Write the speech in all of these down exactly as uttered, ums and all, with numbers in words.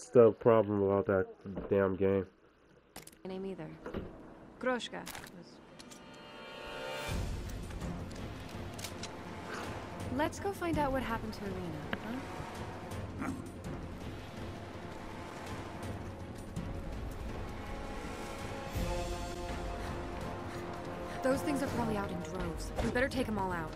the problem about that damn game. Name either. Groshka. Let's go find out what happened to Irina, huh? Those things are probably out in droves. We better take them all out.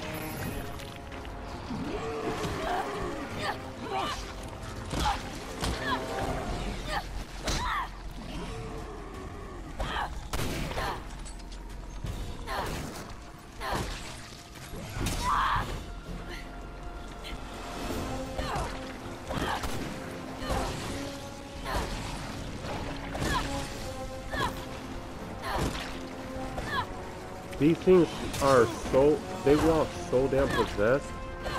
These things are so, they walk so damn possessed.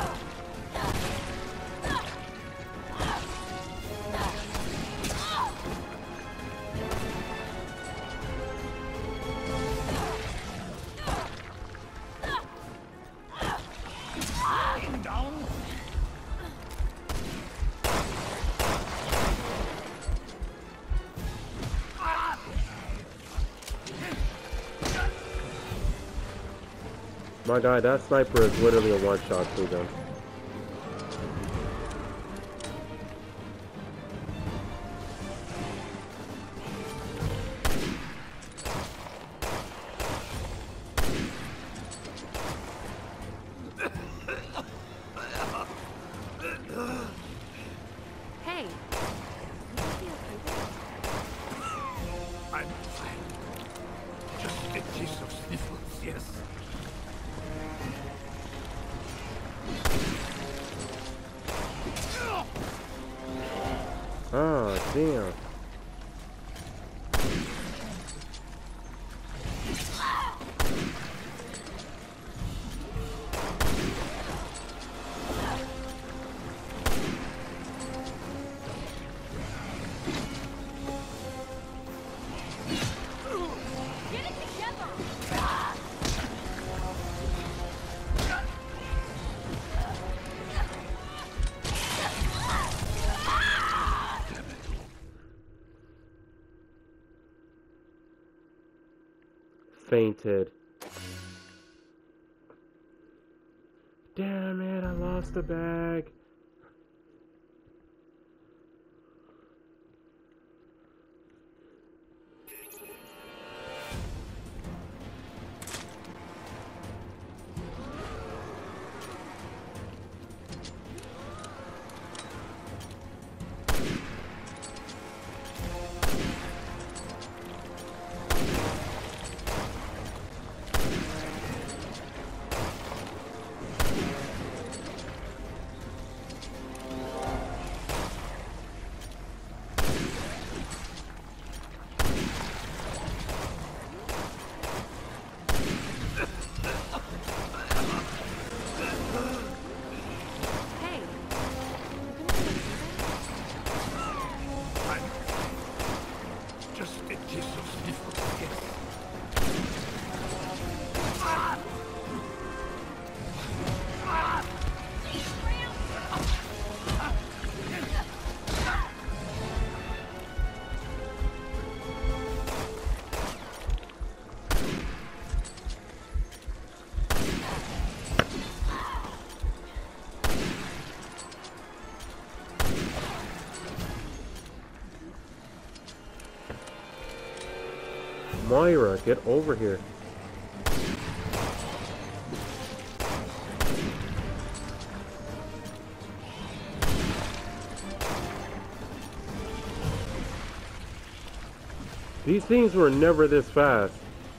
My guy, that sniper is literally a one-shot through them. Hey. I'm fine. Just a case of sniffles, yes. Ah, damn. Fainted. Damn it, I lost the bag. Moira, get over here. These things were never this fast.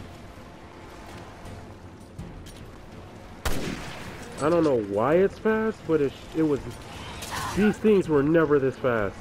I don't know why it's fast, but it, it was... These things were never this fast.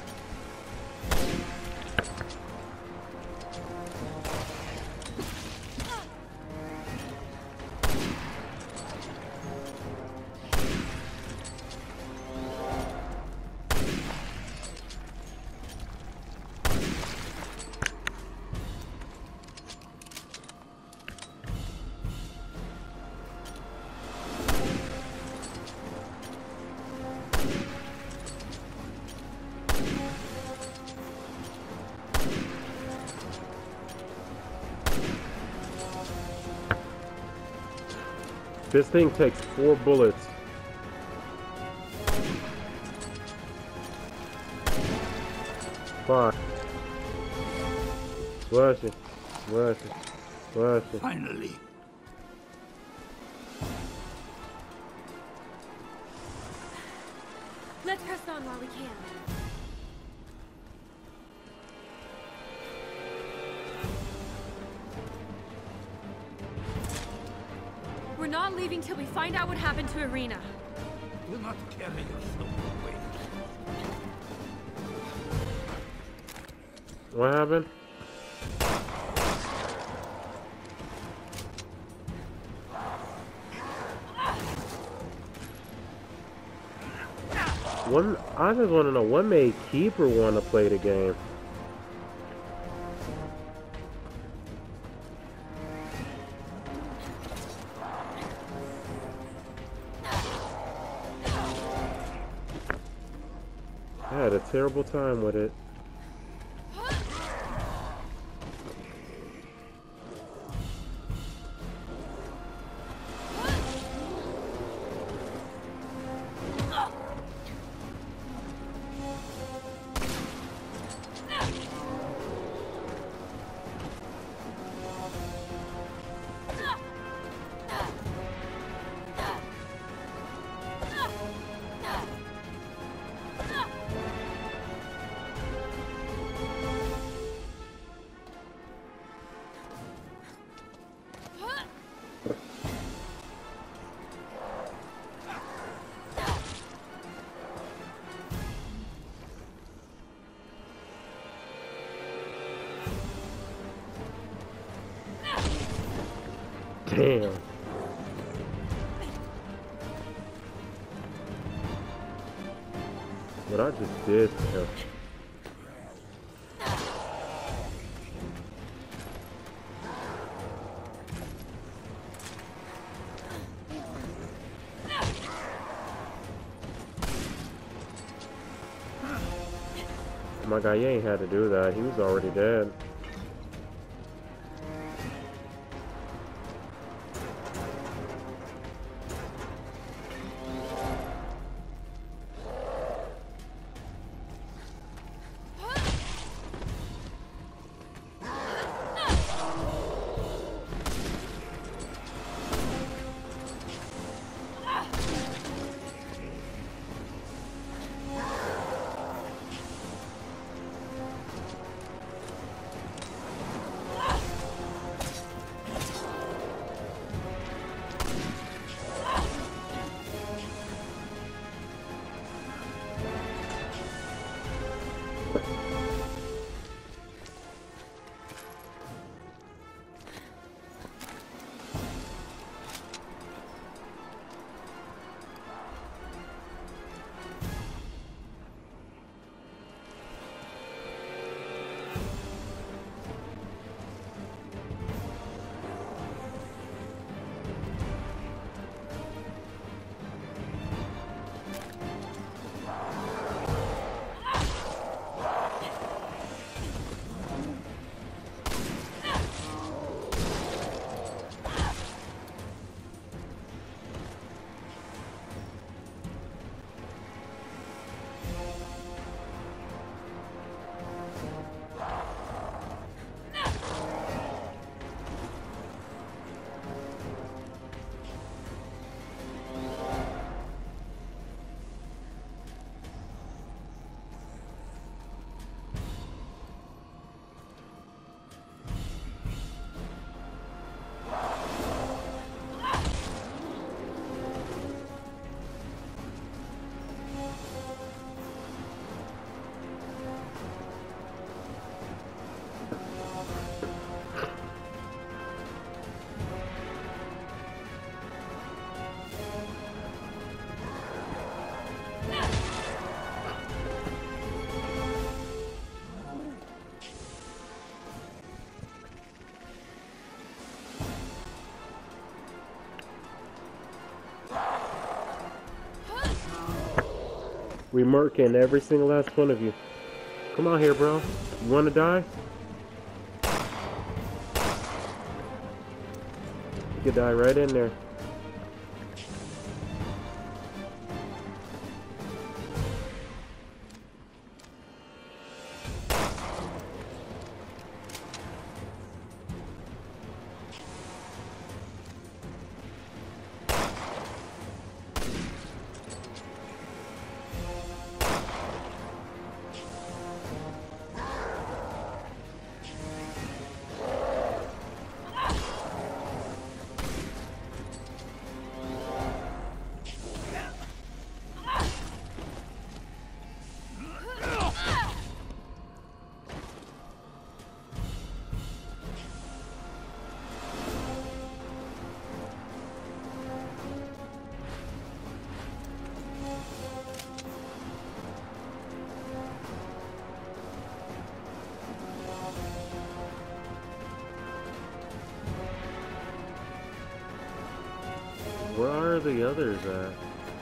This thing takes four bullets. Five. Flush it. Flush it. Flush it. Finally. Let's press on while we can. We're not leaving till we find out what happened to Irina. Do not carry yourself away. What happened? One, I just want to know what made Keeper want to play the game. I had a terrible time with it. Damn. What I just did to him. My guy, you ain't had to do that. He was already dead. We murking every single last one of you. Come on here, bro. You want to die? You could die right in there. are the others at?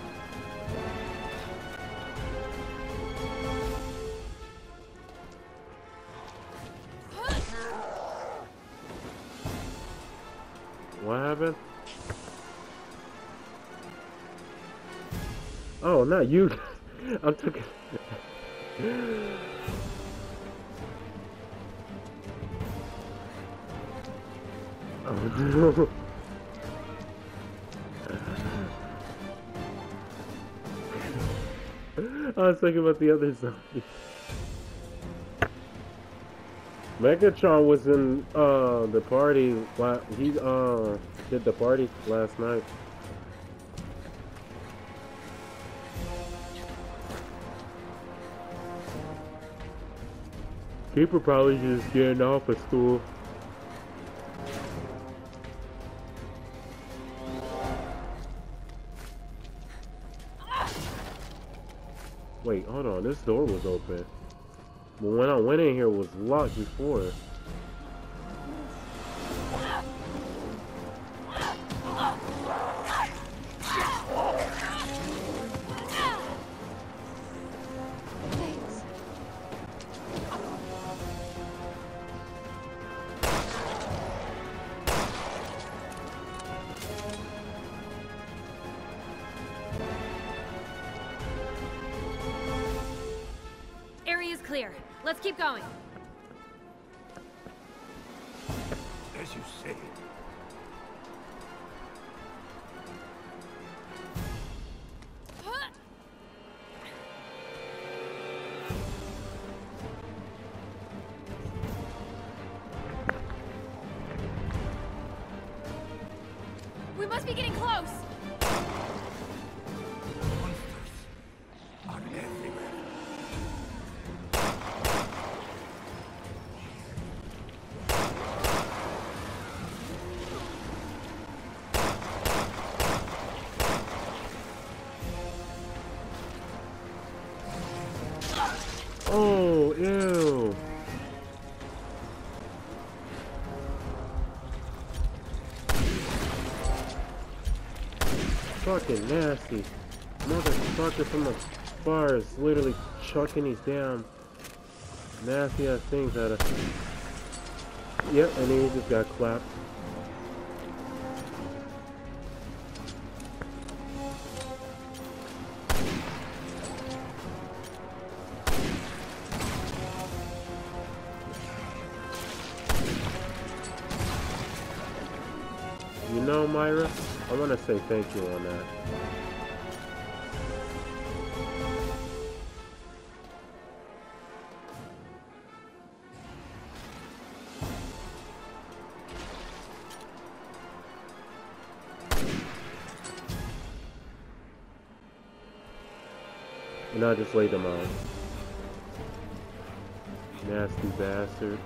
What happened? Oh, not you. I'm taking. Oh no. I was thinking about the other zombie. Megatron was in uh the party. He uh did the party last night. Keeper probably just getting off of school. Wait, hold on. This door was open. But when I went in here, it was locked before. Area's clear. Let's keep going. As you say. We must be getting close. Monsters are everywhere. Oh, ew. Fucking nasty. Motherfucker from the bar is literally chucking these damn nasty ass things at us. Yep, and he just got clapped. You know, Myra, I want to say thank you on that. And I just laid them out. Nasty bastard.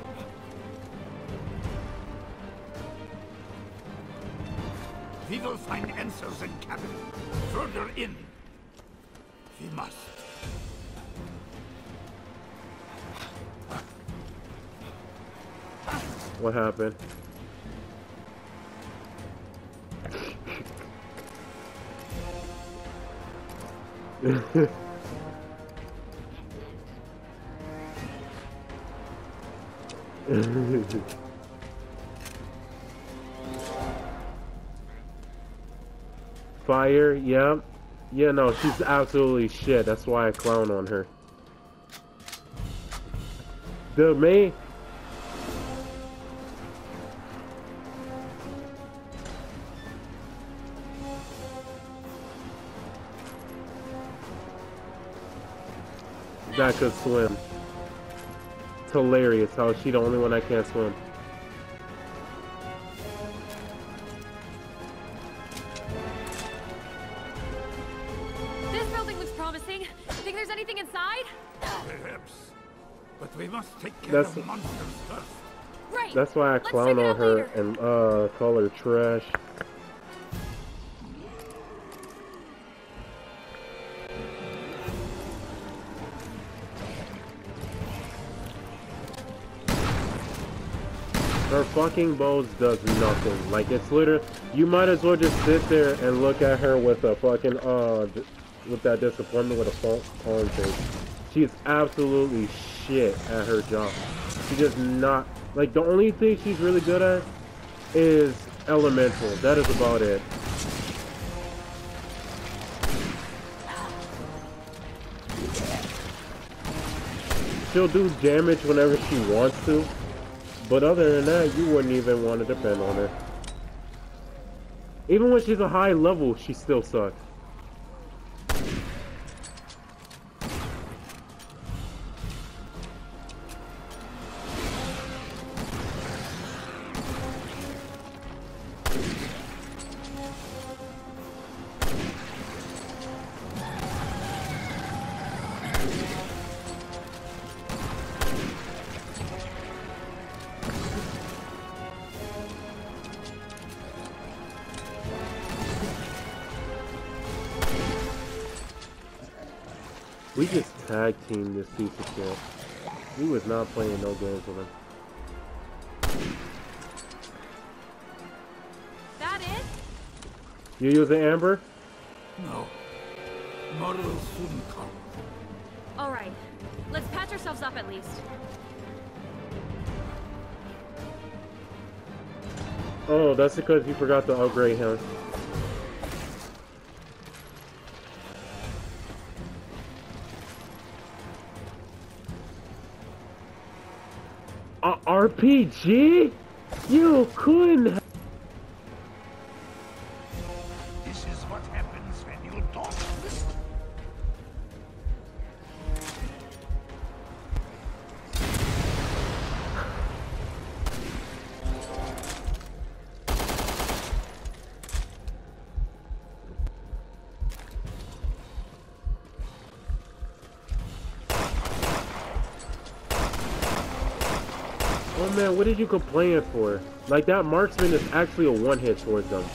We will find answers in cabin. Further in. We must. What happened? Fire, yeah. Yeah, no, she's absolutely shit. That's why I clown on her. The main... That could swim. It's hilarious how she the only one that can't swim. This building looks promising. Think there's anything inside? Perhaps. But we must take care That's- of monsters first. Right. That's why I Let's clown check it on out her later. and uh call her trash. Her fucking bows does nothing. Like, it's literally, you might as well just sit there and look at her with a fucking, uh, with that disappointment with a phone face. She is absolutely shit at her job. She does not, like, the only thing she's really good at is elemental. That is about it. She'll do damage whenever she wants to, but other than that, you wouldn't even want to depend on her. Even when she's a high level, she still sucks. We just tag teamed this piece of shit. He was not playing no games with him. That it? You using Amber? No. More will soon come. All right. Let's patch ourselves up at least. Oh, that's because you forgot to upgrade him. Uh, R P G? You couldn't. This is what happens when you don't listen. Oh man, what did you complain for? Like, that marksman is actually a one-hit towards them.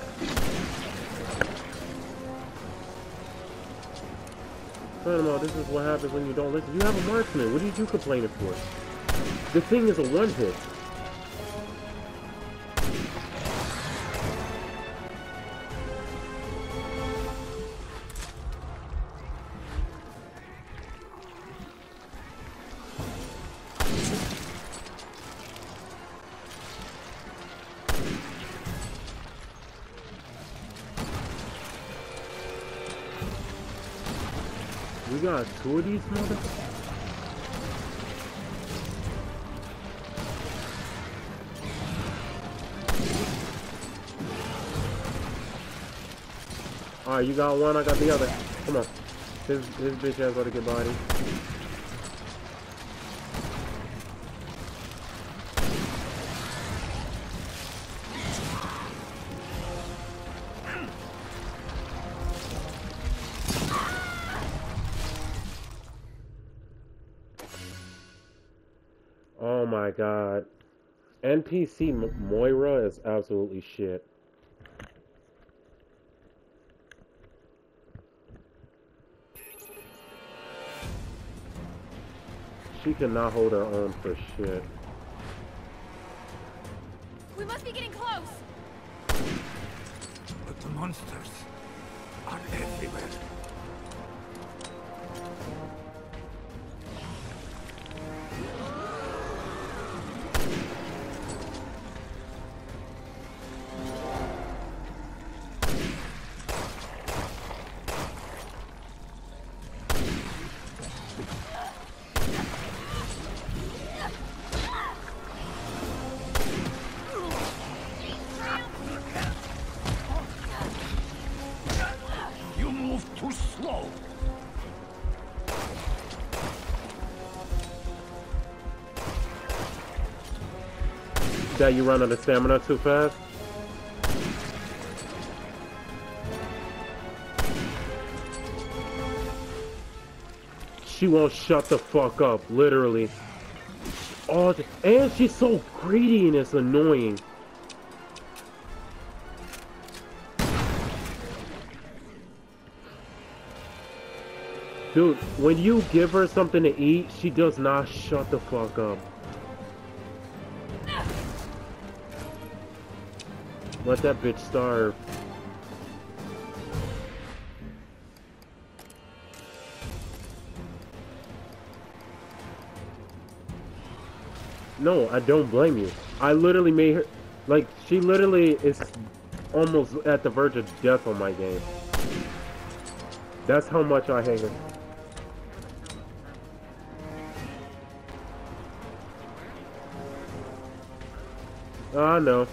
Panama, this is what happens when you don't listen. You have a marksman. What did you complain for? The thing is a one-hit. We got two of these motherfuckers. Alright, you got one, I got the other. Come on. His, his bitch ass got to get body. Oh my god. N P C M Moira is absolutely shit. She cannot hold her own for shit. We must be getting close. But the monsters are everywhere. Too slow. That you run out of stamina too fast? She won't shut the fuck up, literally. Oh, and she's so greedy and it's annoying. Dude, when you give her something to eat, she does not shut the fuck up. Let that bitch starve. No, I don't blame you. I literally made her, like, she literally is almost at the verge of death on my game. That's how much I hate her. Oh, I know.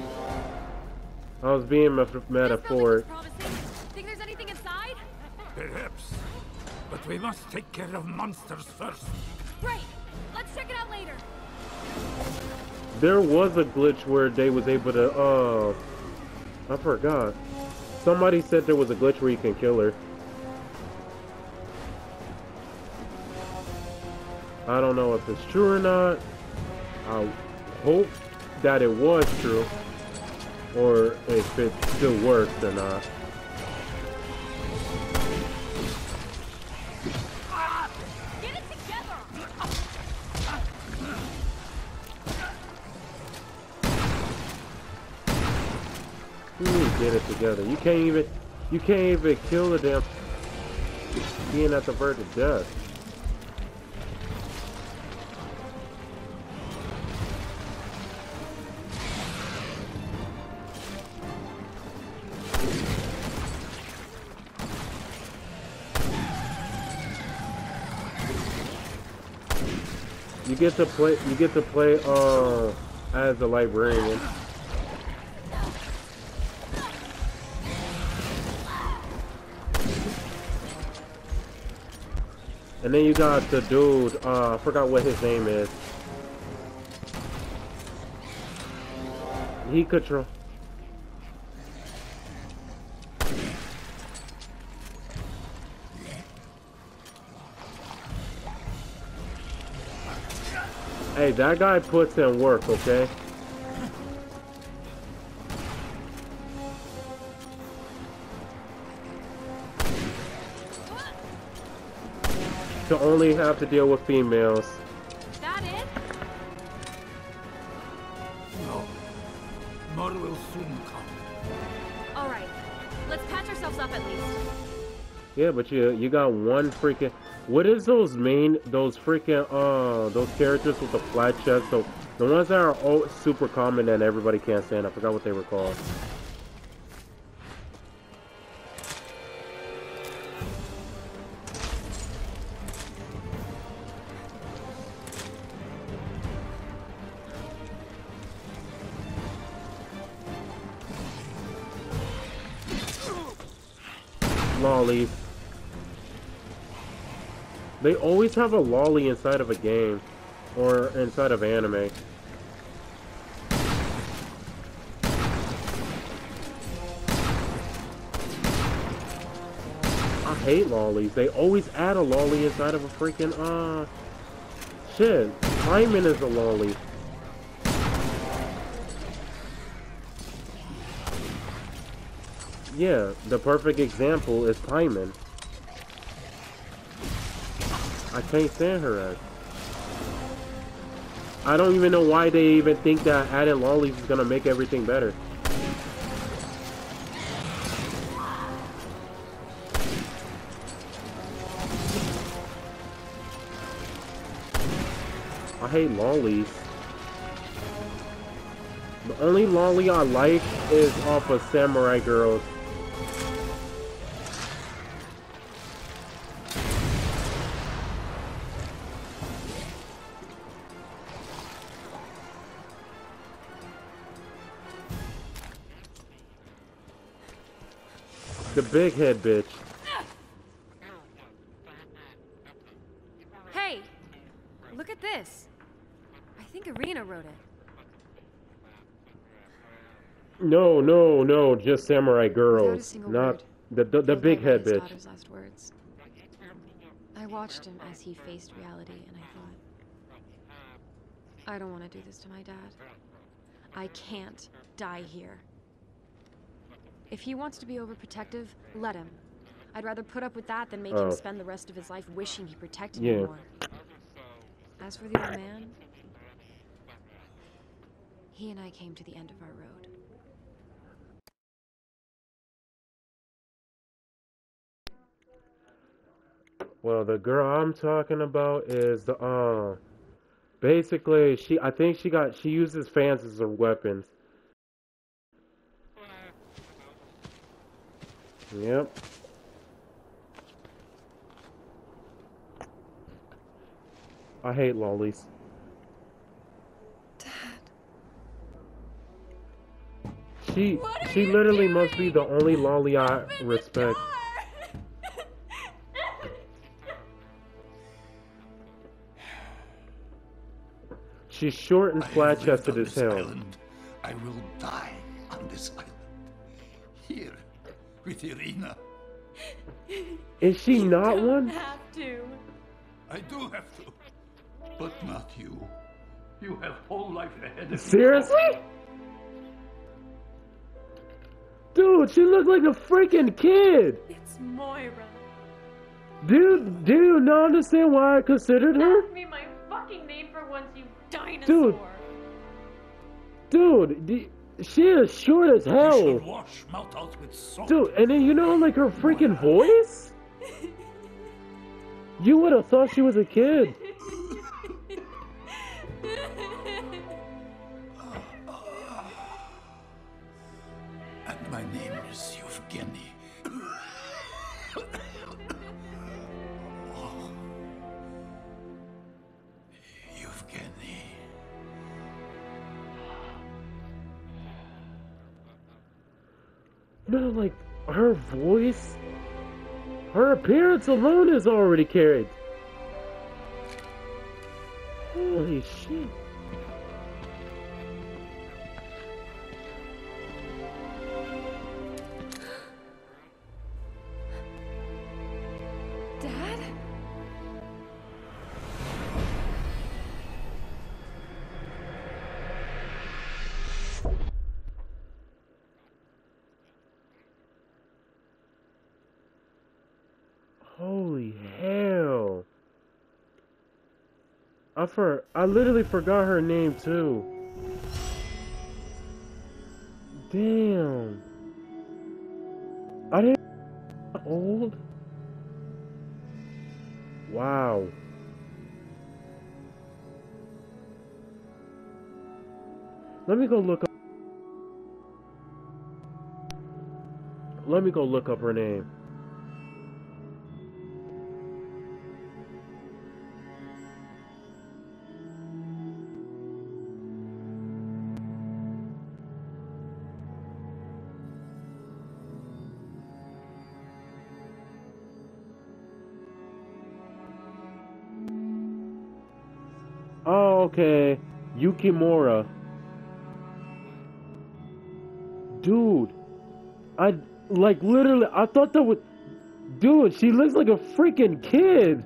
I was being metaphoric. Think there's anything inside? Perhaps. But we must take care of monsters first. Great. Let's check it out later. There was a glitch where they was able to, uh, I forgot. Somebody said there was a glitch where you can kill her. I don't know if it's true or not. I hope that it was true. Or if it still works or not. Get it together! You get it together. You can't even, you can't even kill the damn being at the verge of death. You get to play. You get to play uh, as a librarian. And then you got the dude. Uh, I forgot what his name is. He control. Hey, that guy puts in work, okay? To only have to deal with females. That it? No. More will soon come. Alright. Let's patch ourselves up at least. Yeah, but you you got one freaking. What is those main those freaking uh those characters with the flat chest? So the ones that are all super common and everybody can't stand. I forgot what they were called. Lollies. They always have a lolly inside of a game or inside of anime. I hate lollies. They always add a lolly inside of a freaking uh shit. Hyman is a lolly. Yeah, the perfect example is Hyman. I can't stand her as. I don't even know why they even think that adding lollies is gonna make everything better. I hate lollies. The only lolly I like is off of Samurai Girls. The big head bitch. Hey! Look at this. I think Irina wrote it. No, no, no, just Samurai Without a Girls. single Not word. the the, the Filled big out by head his bitch. daughter's last words. I watched him as he faced reality, and I thought, I don't want to do this to my dad. I can't die here. If he wants to be overprotective, let him. I'd rather put up with that than make Oh. him spend the rest of his life wishing he protected Yeah. me more. As for the old man, he and I came to the end of our road. Well, the girl I'm talking about is the uh basically she I think she got she uses fans as her weapons. Yep. I hate lollies. Dad. She What are she you literally doing? must be the only lolly I Open the respect. door! She's short and I have flat lived chested on as this hell. island. I will die on this island. Here, with Irina. Is she You not don't one? have to. I do have to. But not you. You have whole life ahead of you. Seriously? Dude, she looks like a freaking kid. It's Moira. Dude, do you not understand why I considered her? Ask me my fucking name for once, you dinosaur. Dude. Dude, d- she is short as You hell. should wash mouth out with salt. Dude, and then you know like her freaking voice? You would have thought she was a kid. And my name is Yevgeny. Oh. Yevgeny. No, like her voice, her appearance alone is already carried. Holy shit. Dad? Holy hell. I for I literally forgot her name too. Damn. I didn't old. Wow. Let me go look up Let me go look up her name. Oh, okay. Yukimura. Dude. I, like, literally, I thought that would... Dude, she looks like a freaking kid.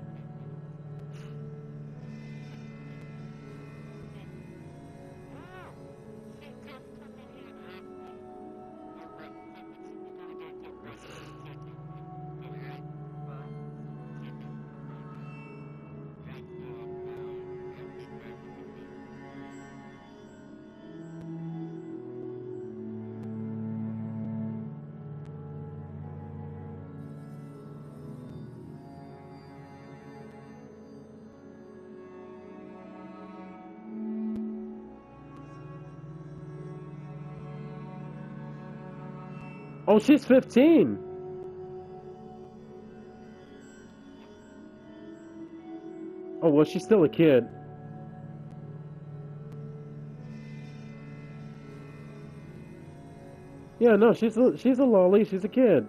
Oh, she's fifteen. Oh, well, she's still a kid. Yeah, no, she's a, she's a lolly. She's a kid.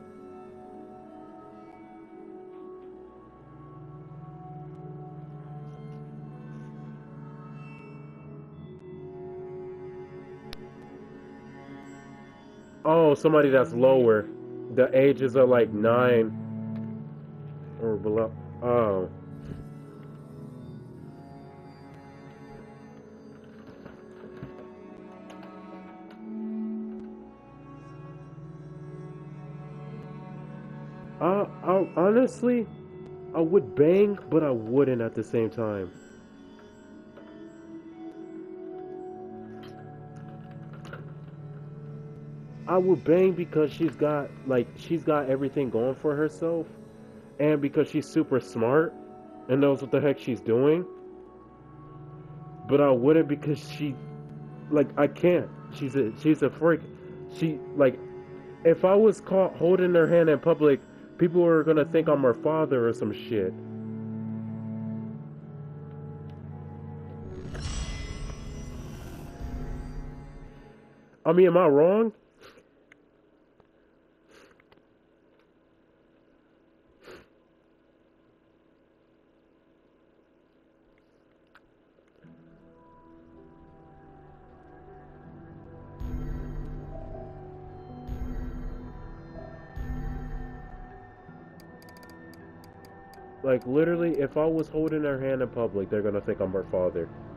Oh, somebody that's lower. The ages are like nine or below. Oh. Uh, I, honestly, I would bang, but I wouldn't at the same time. I would bang because she's got, like, she's got everything going for herself. and because she's super smart and knows what the heck she's doing. But I wouldn't because she, like, I can't. She's a she's a freak. She, like, if I was caught holding her hand in public, people were gonna think I'm her father or some shit. I mean, am I wrong? Like, literally, if I was holding her hand in public, they're gonna think I'm her father.